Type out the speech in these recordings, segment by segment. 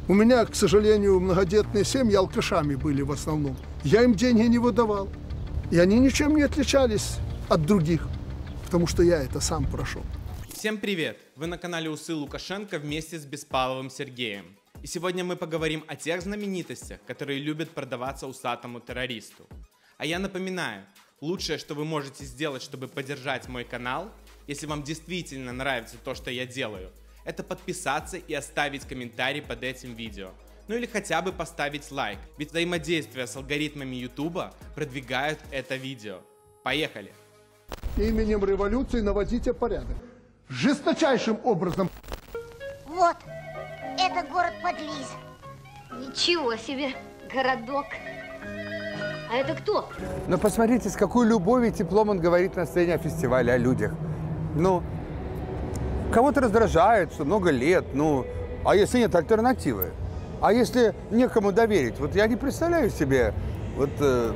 У меня, к сожалению, многодетные семьи алкашами были в основном. Я им деньги не выдавал. И они ничем не отличались от других, потому что я это сам прошел. Всем привет! Вы на канале Усы Лукашенко вместе с Беспаловым Сергеем. И сегодня мы поговорим о тех знаменитостях, которые любят продаваться усатому террористу. А я напоминаю, лучшее, что вы можете сделать, чтобы поддержать мой канал, если вам действительно нравится то, что я делаю, это подписаться и оставить комментарий под этим видео. Ну или хотя бы поставить лайк, ведь взаимодействие с алгоритмами YouTube продвигают это видео. Поехали! Именем революции наводите порядок. Жесточайшим образом. Вот, это город Подлиз. Ничего себе, городок. А это кто? Но посмотрите, с какой любовью и теплом он говорит на сцене о фестивале, о людях. Ну, кого-то раздражает, что много лет, ну, а если нет альтернативы? А если некому доверить? Вот я не представляю себе, вот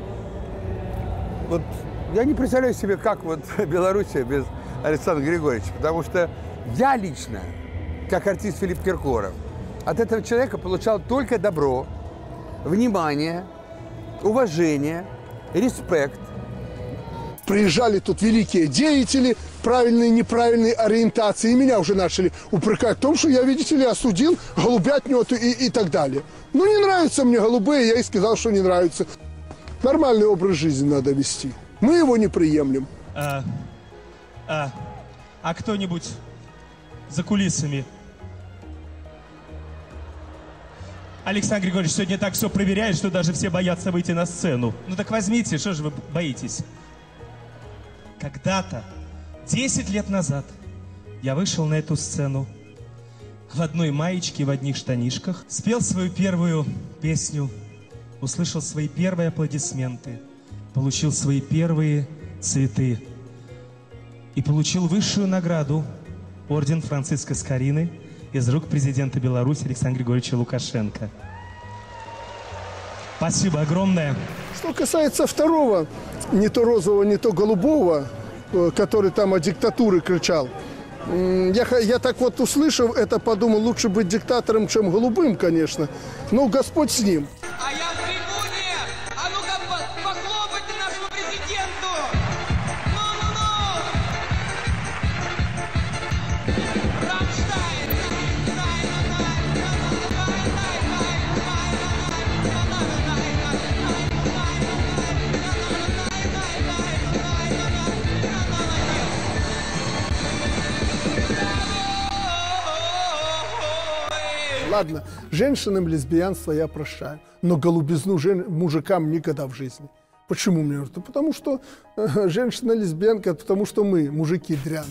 я не представляю себе, как вот Белоруссия без Александра Григорьевича, потому что я лично, как артист Филипп Киркоров, от этого человека получал только добро, внимание, уважение, респект. Приезжали тут великие деятели, правильной и неправильной ориентации, и меня уже начали упрекать в том, что я, видите ли, осудил голубятню и так далее. Ну, не нравятся мне голубые, я и сказал, что не нравится. Нормальный образ жизни надо вести. Мы его не приемлем. А кто-нибудь за кулисами? Александр Григорьевич сегодня так все проверяет, что даже все боятся выйти на сцену. Ну так возьмите, что же вы боитесь? Когда-то, 10 лет назад, я вышел на эту сцену в одной маечке, в одних штанишках, спел свою первую песню, услышал свои первые аплодисменты, получил свои первые цветы и получил высшую награду — орден Франциска Скорины из рук президента Беларуси Александра Григорьевича Лукашенко. Спасибо огромное. Что касается второго, не то розового, не то голубого, который там о диктатуре кричал, я так вот, услышав это, подумал, лучше быть диктатором, чем голубым, конечно, но Господь с ним. А я в трибуне! А ну-ка похлопайте нашему президенту! Ну-ну-ну! Рамштайн! Ладно, женщинам лесбиянство я прощаю, но голубизну мужикам никогда в жизни. Почему мне? Потому что женщина-лесбиянка, потому что мы, мужики, дряны.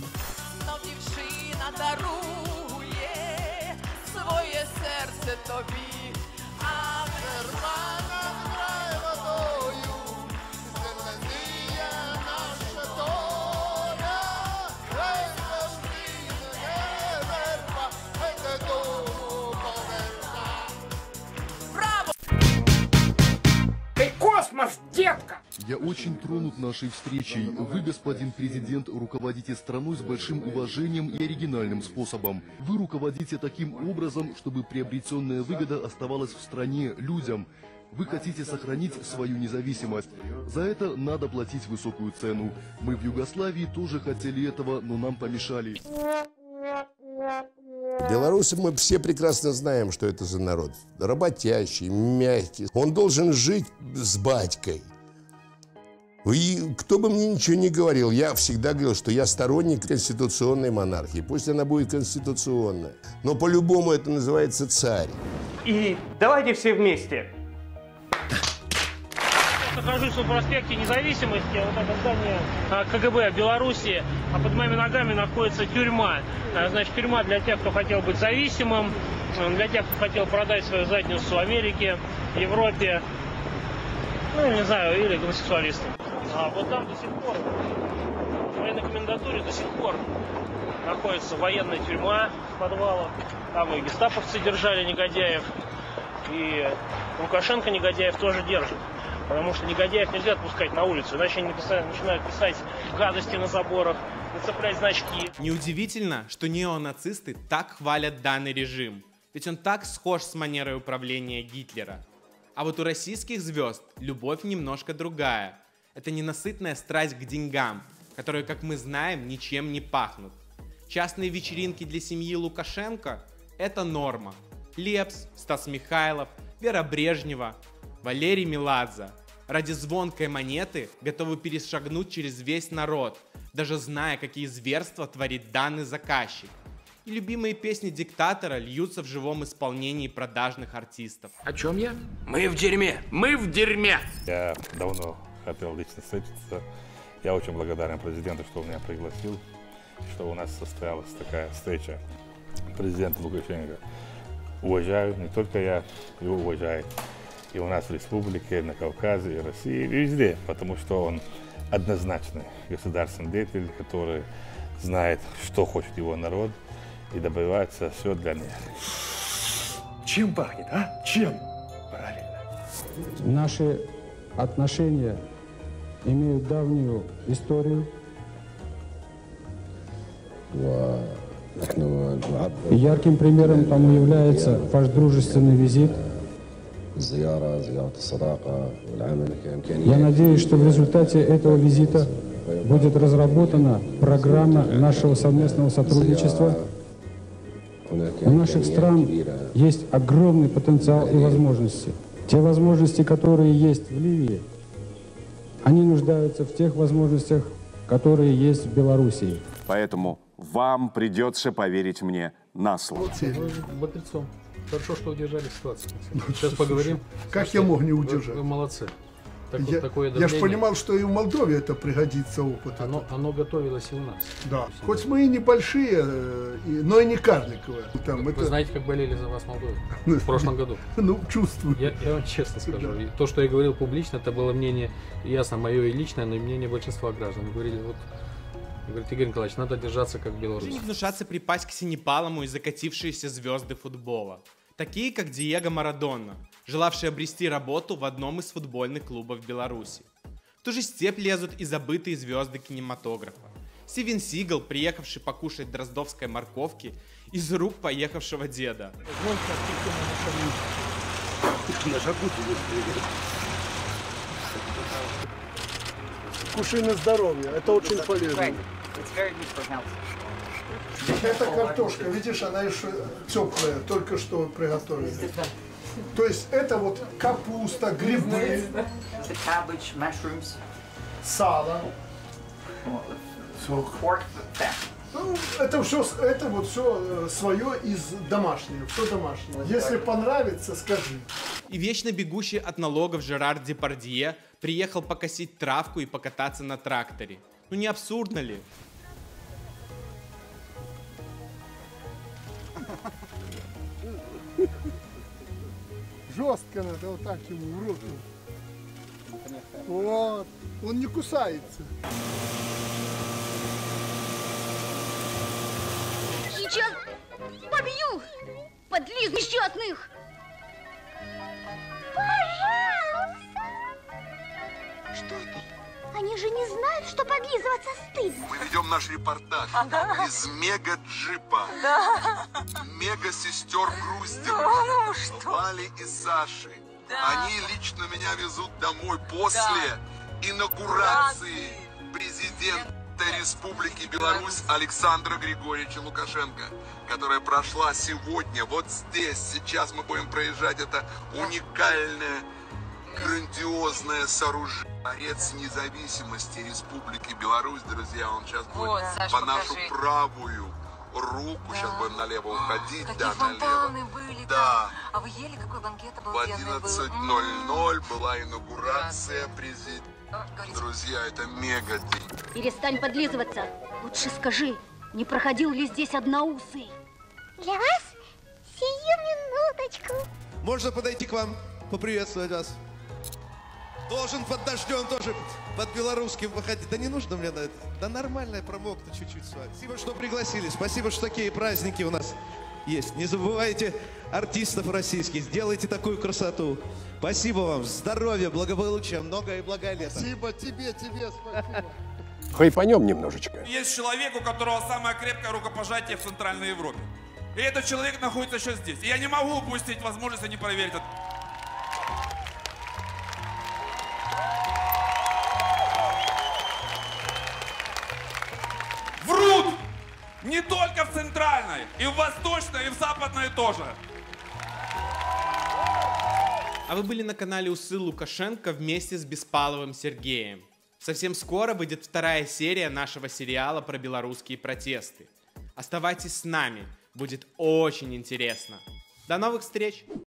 Детка! Я очень тронут нашей встречей. Вы, господин президент, руководите страной с большим уважением и оригинальным способом. Вы руководите таким образом, чтобы приобретенная выгода оставалась в стране, людям. Вы хотите сохранить свою независимость. За это надо платить высокую цену. Мы в Югославии тоже хотели этого, но нам помешали. Белорусы, мы все прекрасно знаем, что это за народ. Работящий, мягкий. Он должен жить с батькой. И кто бы мне ничего не говорил, я всегда говорил, что я сторонник конституционной монархии. Пусть она будет конституционная, но по-любому это называется царь. И давайте все вместе. Нахожусь на проспекте Независимости, вот это здание КГБ Беларуси, а под моими ногами находится тюрьма. Значит, тюрьма для тех, кто хотел быть зависимым, для тех, кто хотел продать свою задницу Америке, Европе, ну, не знаю, или гомосексуалистам. А вот там до сих пор, в военной комендатуре до сих пор находится военная тюрьма в подвалах. Там и гестаповцы держали негодяев, и Лукашенко негодяев тоже держит. Потому что негодяев нельзя отпускать на улицу, иначе они начинают писать гадости на заборах, нацеплять значки. Неудивительно, что неонацисты так хвалят данный режим. ведь он так схож с манерой управления Гитлера. А вот у российских звезд любовь немножко другая. Это ненасытная страсть к деньгам, которые, как мы знаем, ничем не пахнут. Частные вечеринки для семьи Лукашенко – это норма. Лепс, Стас Михайлов, Вера Брежнева, Валерий Меладзе ради звонкой монеты готовы перешагнуть через весь народ, даже зная, какие зверства творит данный заказчик. И любимые песни диктатора льются в живом исполнении продажных артистов. О чем я? Мы в дерьме! Мы в дерьме! Я давно хотел лично встретиться. Я очень благодарен президенту, что он меня пригласил, что у нас состоялась такая встреча. Президент Лукашенко уважаю, не только я его уважаю, и у нас в республике, на Кавказе, и России, и везде, потому что он однозначный государственный деятель, который знает, что хочет его народ, и добивается все для них. Чем пахнет, а? Чем? Правильно. Наши отношения имеют давнюю историю. Ярким примером тому является ваш дружественный визит. Я надеюсь, что в результате этого визита будет разработана программа нашего совместного сотрудничества. У наших стран есть огромный потенциал и возможности. Те возможности, которые есть в Ливии, они нуждаются в тех возможностях, которые есть в Белоруссии. Поэтому вам придется поверить мне на слово. Бодрецом. Хорошо, что удержали ситуацию. Сейчас поговорим. Как я мог не удержать? Вы молодцы. Я же понимал, что и в Молдове это пригодится опыт. Оно готовилось и у нас. Да. Хоть мы и небольшие, но и не карликовые. Вы знаете, как болели за вас в Молдове в прошлом году? Ну, чувствую. Я вам честно скажу. То, что я говорил публично, это было мнение, ясно, мое и личное, но и мнение большинства граждан. Говорили, вот, говорит, Игорь Николаевич, надо держаться как белорус. Не внушаться припасть к синепалому и закатившиеся звезды футбола. Такие, как Диего Марадона, желавший обрести работу в одном из футбольных клубов Беларуси. В ту же степь лезут и забытые звезды кинематографа. Стивен Сигал, приехавший покушать дроздовской морковки из рук поехавшего деда. Кушай на здоровье, это очень полезно. Это картошка, видишь, она еще теплая, только что приготовили. То есть это вот капуста, грибы, сало. Ну, это вот все свое из домашнего, все домашнее. Если понравится, скажи. И вечно бегущий от налогов Жерар Депардье приехал покосить травку и покататься на тракторе. Ну не абсурдно ли? Жестко надо, вот так ему в руку. Вот, он не кусается. Сейчас побью подлиз несчастных. Пожалуйста. Что ты? Они же не знают, что подлизываться стыдно. Мы ведем наш репортаж из мега-джипа. Мега-сестер Груздевых, Вали и Саши. Они лично меня везут домой после инаугурации президента Республики Беларусь Александра Григорьевича Лукашенко, которая прошла сегодня, вот здесь. Сейчас мы будем проезжать это уникальное, грандиозное сооружение. Дворец независимости Республики Беларусь, друзья, он сейчас будет вот, Саш, по покажи. нашу правую руку, да. Сейчас будем налево уходить, какие да, фонтаны налево. были, да. А вы ели, какой банкет В обалденный был. 11:00 была инаугурация президента. Друзья, это мега день. Перестань подлизываться. Лучше скажи, не проходил ли здесь одноусый? Для вас сию минуточку. Можно подойти к вам, поприветствовать вас? Должен под дождем тоже, под белорусским выходить. Да не нужно мне на это. Да нормально, я промок-то чуть-чуть с вами. Спасибо, что пригласили. Спасибо, что такие праздники у нас есть. Не забывайте артистов российских. Сделайте такую красоту. Спасибо вам. Здоровья, благополучия, много и благое лето. Спасибо тебе, спасибо. Хайпанем немножечко. Есть человек, у которого самое крепкое рукопожатие в Центральной Европе. И этот человек находится сейчас здесь. И я не могу упустить возможности не проверить это. Врут! Не только в центральной, и в восточной, и в западной тоже. А вы были на канале Усы Лукашенко вместе с Беспаловым Сергеем. Совсем скоро выйдет вторая серия нашего сериала про белорусские протесты. Оставайтесь с нами, будет очень интересно. До новых встреч!